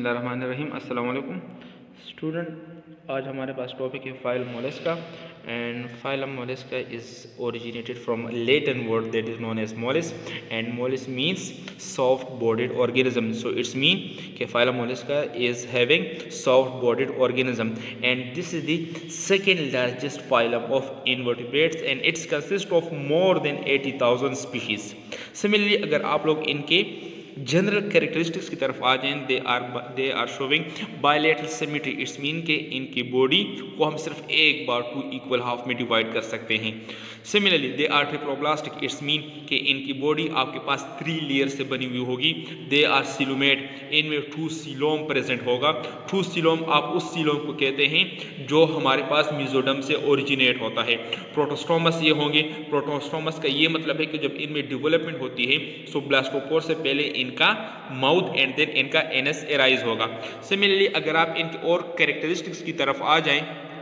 बिस्मिल्लाहिर्रहमानिर्रहीम। अस्सलाम वालेकुम स्टूडेंट, आज हमारे पास टॉपिक है phylum mollusca and phylum mollusca is originated from Latin word that is known as molis and molis means soft bodied organism. So it's mean कि phylum mollusca is having soft bodied organism and this is the second largest phylum of invertebrates and it's consist of more than 80,000 species. Similarly अगर आप लोग इनके general characteristics की तरफ आ जाएं, they are showing bilateral symmetry. It's mean के इनकी बॉडी को हम सिर्फ एक बार 2 इक्वल हाफ में डिवाइड कर सकते हैं। Similarly they are triploblastic. It's mean कि इनकी बॉडी आपके पास 3 लेयर से बनी हुई होगी। दे आर सीलोमेट, इनमें 2 सीलोम प्रेजेंट होगा। 2 सीलोम आप उस सीलोम को कहते हैं जो हमारे पास मेसोडर्म से ओरिजिनेट होता है। प्रोटोस्टोमस ये होंगे। प्रोटोस्टोमस का ये मतलब है कि जब इनमें डेवलपमेंट होती है सो ब्लास्टोपोर से पहले इनका माउथ एंड देन इनका एनस एराइज होगा। सिमिलरली अगर आप इनके और कैरेक्टरिस्टिक्स की तरफ आ जाएं,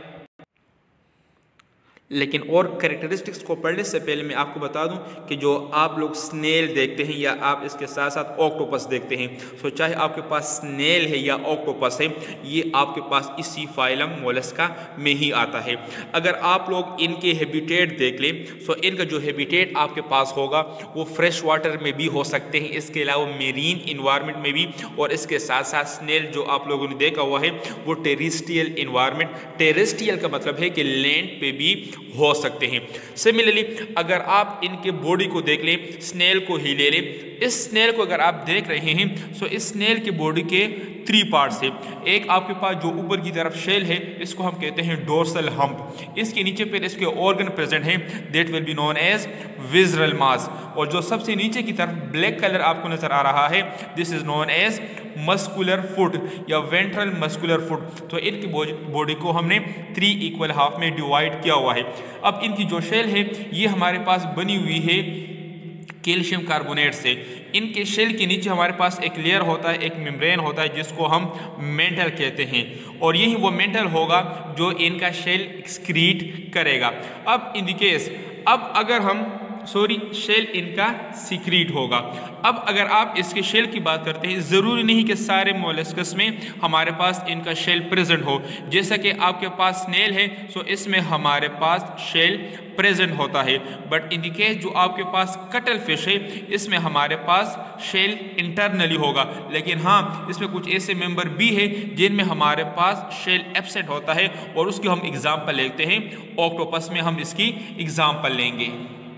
लेकिन और कैरेक्टरिस्टिक्स को पढ़ने से पहले मैं आपको बता दूं कि जो आप लोग स्नेल देखते हैं या आप इसके साथ साथ ऑक्टोपस देखते हैं, सो चाहे आपके पास स्नेल है या ऑक्टोपस है, ये आपके पास इसी फाइलम मोलस्का में ही आता है। अगर आप लोग इनके हैबिटेट देख लें, सो इनका जो हैबिटेट आपके पास होगा वो फ्रेश वाटर में भी हो सकते हैं, इसके अलावा मेरीन इन्वायरमेंट में भी, और इसके साथ साथ स्नेल जो आप लोगों ने देखा हुआ है वो टेरेस्ट्रियल इन्वायरमेंट, टेरेस्ट्रियल का मतलब है कि लैंड पे भी हो सकते हैं। सिमिलरली अगर आप इनके बॉडी को देख लें, स्नेल को ही ले लें, इस स्नेल को अगर आप देख रहे हैं सो इस स्नेल की बॉडी के 3 पार्ट्स है। एक आपके पास जो ऊपर की तरफ शेल है इसको हम कहते हैं डोर्सल हम्प। इसके नीचे पर इसके ऑर्गन प्रेजेंट है that will be known as visceral mass, और जो सबसे नीचे की तरफ ब्लैक कलर आपको नजर आ रहा है this is known as muscular foot या वेंट्रल मस्कुलर फुट। तो इनकी बॉडी को हमने 3 इक्वल हाफ में डिवाइड किया हुआ है। अब इनकी जो शेल है ये हमारे पास बनी हुई है कैल्शियम कार्बोनेट से। इनके शेल के नीचे हमारे पास एक लेयर होता है, एक मेम्ब्रेन होता है जिसको हम मेंटल कहते हैं, और यही वो मेंटल होगा जो इनका शेल एक्सक्रीट करेगा। अब इन द केस अगर हम शेल इनका सीक्रीट होगा। अब अगर आप इसके शेल की बात करते हैं, ज़रूरी नहीं कि सारे मोलस्कस में हमारे पास इनका शेल प्रेजेंट हो। जैसा कि आपके पास स्नेल है सो इसमें हमारे पास शेल प्रेजेंट होता है, बट इन द केस जो आपके पास कटल फिश है इसमें हमारे पास शेल इंटरनली होगा। लेकिन हाँ, इसमें कुछ ऐसे मेंबर भी है जिनमें हमारे पास शेल एब्सेंट होता है, और उसकी हम एग्जाम्पल लेते हैं। ऑक्टोपस में हम इसकी एग्जाम्पल लेंगे।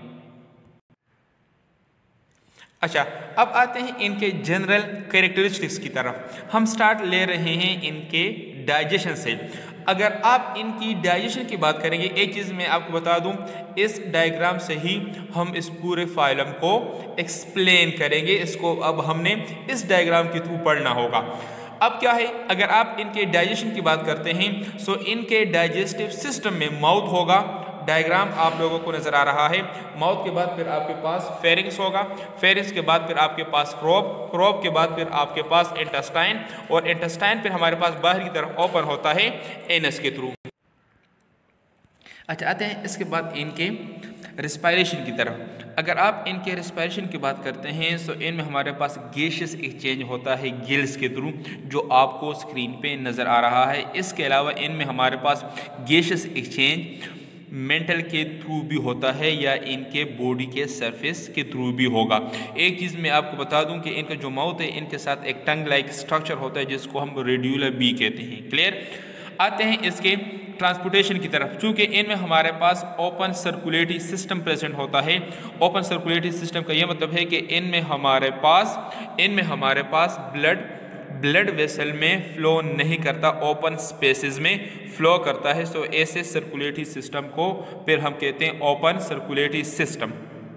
अच्छा, अब आते हैं इनके जनरल कैरेक्टरिस्टिक्स की तरफ। हम स्टार्ट ले रहे हैं इनके डाइजेशन से। अगर आप इनकी डाइजेशन की बात करेंगे, एक चीज़ मैं आपको बता दूं, इस डायग्राम से ही हम इस पूरे फाइलम को एक्सप्लेन करेंगे। इसको अब हमने इस डायग्राम के थ्रू पढ़ना होगा। अब क्या है, अगर आप इनके डाइजेशन की बात करते हैं सो इनके डाइजेस्टिव सिस्टम में माउथ होगा। डायग्राम आप लोगों को नजर आ रहा है। माउथ के बाद फिर आपके पास फेरिंग्स होगा, फेरिंग्स के बाद फिर आपके पास क्रोब के बाद फिर आपके पास इंटेस्टाइन, और इंटेस्टाइन फिर हमारे पास बाहर की तरफ ओपन होता है एनस के थ्रू। अच्छा, आते हैं इसके बाद इनके रिस्पायरेशन की तरफ। अगर आप इनके रिस्पायरेशन की बात करते हैं सो इनमें हमारे पास गैसियस एक्सचेंज होता है गिल्स के थ्रू, जो आपको स्क्रीन पे नज़र आ रहा है। इसके अलावा इनमें हमारे पास गैसियस एक्सचेंज मेंटल के थ्रू भी होता है या इनके बॉडी के सरफेस के थ्रू भी होगा। एक चीज़ मैं आपको बता दूं कि इनका जो माउथ है इनके साथ एक टंग लाइक स्ट्रक्चर होता है जिसको हम रेड्यूलर बी कहते हैं। क्लियर? आते हैं इसके ट्रांसपोर्टेशन की तरफ। चूँकि इनमें हमारे पास ओपन सर्कुलेटरी सिस्टम प्रेजेंट होता है। ओपन सर्कुलेटरी सिस्टम का यह मतलब है कि इनमें हमारे पास ब्लड वेसल में फ्लो नहीं करता, ओपन स्पेसेस में फ्लो करता है। सो ऐसे सर्कुलेटरी सिस्टम को फिर हम कहते हैं ओपन सर्कुलेटरी सिस्टम।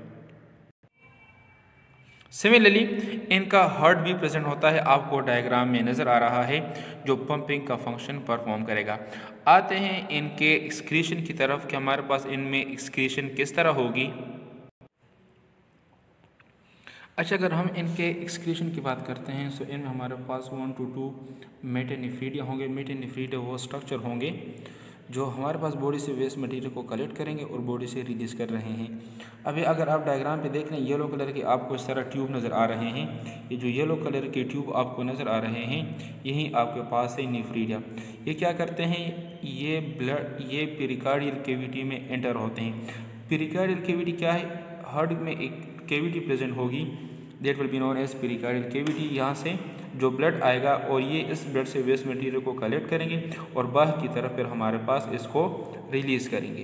सिमिलरली इनका हार्ट भी प्रेजेंट होता है, आपको डायग्राम में नज़र आ रहा है, जो पंपिंग का फंक्शन परफॉर्म करेगा। आते हैं इनके एक्सक्रीशन की तरफ कि हमारे पास इनमें एक्सक्रीशन किस तरह होगी। अच्छा, अगर हम इनके एक्सक्रीशन की बात करते हैं सो इनमें हमारे पास 1 to 2 मेटानेफ्रिडिया होंगे। मेटानेफ्रिडिया वो स्ट्रक्चर होंगे जो हमारे पास बॉडी से वेस्ट मटेरियल को कलेक्ट करेंगे और बॉडी से रिलीज़ कर रहे हैं। अभी अगर आप डायग्राम पे देख लें, येलो कलर के आपको इस तरह ट्यूब नज़र आ रहे हैं। ये जो येलो कलर के ट्यूब आपको नज़र आ रहे हैं, यही आपके पास है नेफ्रिया। ये क्या करते हैं, ये ब्लड ये पेरिकार्डियल कैविटी में एंटर होते हैं। पेरिकार्डियल कैविटी क्या है, हार्ट में एक कैविटी प्रेजेंट होगी, that will be known as pericardial cavity. यहाँ से जो ब्लड आएगा और ये इस ब्लड से वेस्ट मटेरियल को कलेक्ट करेंगे और बाहर की तरफ फिर हमारे पास इसको रिलीज़ करेंगे।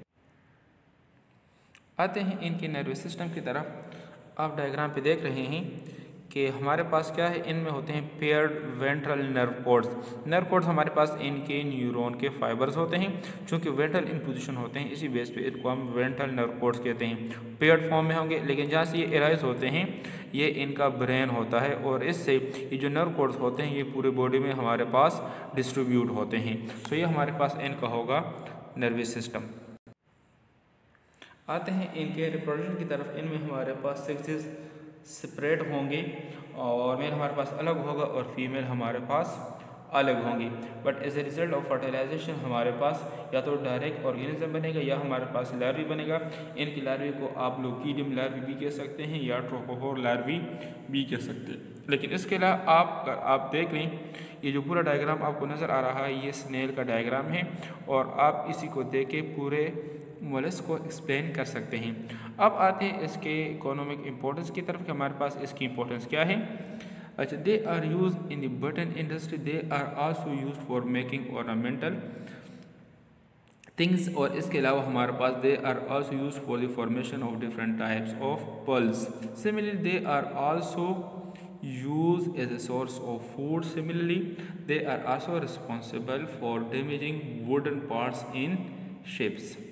आते हैं इनके नर्वस सिस्टम की तरफ। आप डायग्राम पे देख रहे हैं कि हमारे पास क्या है, इनमें होते हैं paired ventral nerve cords. Nerve cords हमारे पास इनके न्यूरॉन के फाइबर्स होते हैं। चूँकि वेंट्रल इन पोजीशन होते हैं, इसी बेस पे इनको हम वेंट्रल नर्व कॉर्ड्स कहते हैं। पेयर्ड फॉर्म में होंगे, लेकिन जहाँ से ये एराइज होते हैं ये इनका ब्रेन होता है और इससे ये जो नर्व कॉर्ड्स होते हैं ये पूरे बॉडी में हमारे पास डिस्ट्रीब्यूट होते हैं। तो ये हमारे पास इनका होगा नर्वस सिस्टम। आते हैं इनके रिप्रोडक्शन की तरफ। इनमें हमारे पास सेक्सेस सेपरेट होंगे और मेल हमारे पास अलग होगा और फीमेल हमारे पास अलग होंगी। But as a result of fertilization हमारे पास या तो डायरेक्ट ऑर्गेनिज्म बनेगा या हमारे पास लार्वी बनेगा। इनकी लार्वी को आप लोग कीडियम लार्वी भी कह सकते हैं या ट्रोकोफोर लार्वी भी कह सकते हैं। लेकिन इसके अलावा आप देख लें, ये जो पूरा डायग्राम आपको नज़र आ रहा है ये स्नेल का डायग्राम है और आप इसी को देख के पूरे मोलस्क को एक्सप्लेन कर सकते हैं। अब आते हैं इसके इकोनॉमिक इम्पोर्टेंस की तरफ कि हमारे पास इसकी इम्पोर्टेंस क्या है। अच्छा, they are use in the button industry, they are also use for making ornamental things. और इसके अलावा हमारे पास they are also use for the formation of different types of pearls. Similarly they are also used as a source of food. Similarly, they are also responsible for damaging wooden parts in ships.